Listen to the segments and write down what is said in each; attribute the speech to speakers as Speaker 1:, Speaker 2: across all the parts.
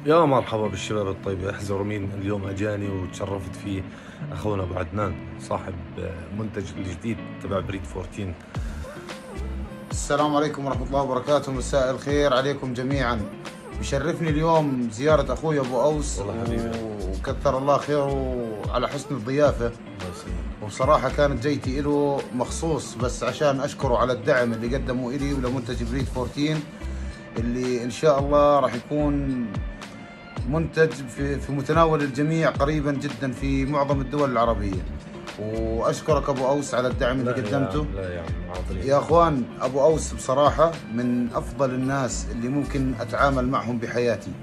Speaker 1: يا مرحبا بالشباب الطيب، احذروا مين اليوم اجاني وتشرفت فيه. اخونا ابو عدنان صاحب منتج الجديد تبع بريد 14.
Speaker 2: السلام عليكم ورحمة الله وبركاته، مساء الخير عليكم جميعا. بشرفني اليوم زيارة أخوي أبو أوس،
Speaker 1: والله حبيبي.
Speaker 2: وكثر الله خيره على حسن الضيافة.
Speaker 1: الله يسلمك.
Speaker 2: وبصراحة كانت جيتي له مخصوص بس عشان أشكره على الدعم اللي قدمه إلي ولمنتج بريد 14، اللي إن شاء الله راح يكون منتج في متناول الجميع قريبا جدا في معظم الدول العربية. واشكرك ابو اوس على الدعم اللي قدمته.
Speaker 1: لا يا عم،
Speaker 2: يا اخوان، ابو اوس بصراحه من افضل الناس اللي ممكن اتعامل معهم بحياتي.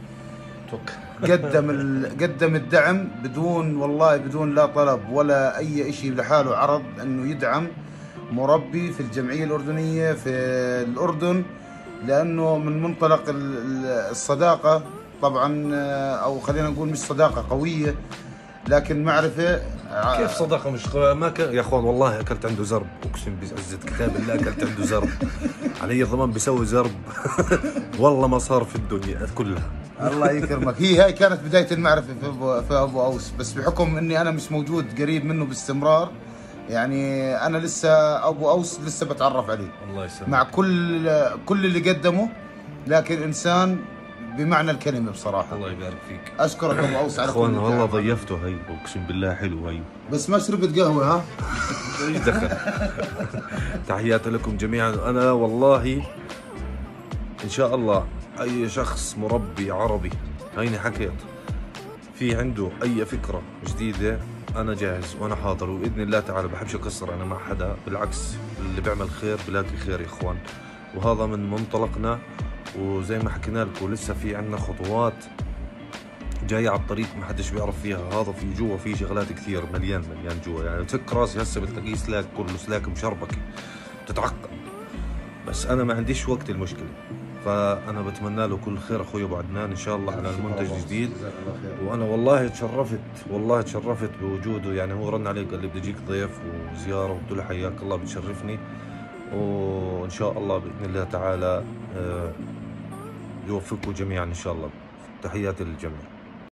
Speaker 2: قدم الدعم بدون لا طلب ولا اي شيء، لحاله عرض انه يدعم مربي في الجمعيه الاردنيه في الاردن، لانه من منطلق الصداقه طبعا، او خلينا نقول مش صداقه قويه لكن معرفه.
Speaker 1: كيف صداقة مش ما كان يا اخوان؟ والله اكلت عنده زرب، اقسم بعزة كتاب الله اكلت عنده زرب. علي الضمان بيسوي زرب. والله ما صار في الدنيا كلها.
Speaker 2: الله يكرمك. هاي كانت بداية المعرفة في أبو أوس، بس بحكم إني أنا مش موجود قريب منه باستمرار، يعني أنا لسه أبو أوس لسه بتعرف عليه.
Speaker 1: الله يسلمك.
Speaker 2: مع كل اللي قدمه، لكن إنسان بمعنى الكلمة بصراحة.
Speaker 1: الله يبارك فيك.
Speaker 2: أشكرك أبو أوس على كل
Speaker 1: اخوان والله
Speaker 2: الدعم.
Speaker 1: ضيفته، هي اقسم بالله حلو هي.
Speaker 2: بس ما شربت قهوة ها؟
Speaker 1: ايش دخل؟ تحياتي لكم جميعا. انا والله ان شاء الله اي شخص مربي عربي، هيني حكيت، في عنده اي فكرة جديدة انا جاهز وانا حاضر، وباذن الله تعالى بحبش اقصر انا مع حدا، بالعكس اللي بيعمل خير بلاقي خير يا اخوان. وهذا من منطلقنا، وزي ما حكينا لكم لسه في عندنا خطوات جاي على الطريق ما حدش بيعرف فيها. هذا في جوا في شغلات كثير، مليان جوا، يعني تفك راسي هسه بتلاقيه سلاك، كله سلاك مشربكه بتتعقد. بس انا ما عنديش وقت المشكله، فانا بتمنى له كل خير اخوي ابو عدنان ان شاء الله على المنتج الجديد. وانا والله تشرفت بوجوده، يعني هو رن علي قال لي بدي اجيك ضيف وزياره، وقلت له حياك الله بتشرفني، وان شاء الله باذن الله تعالى يوفقكم جميعا ان شاء الله. تحياتي للجميع.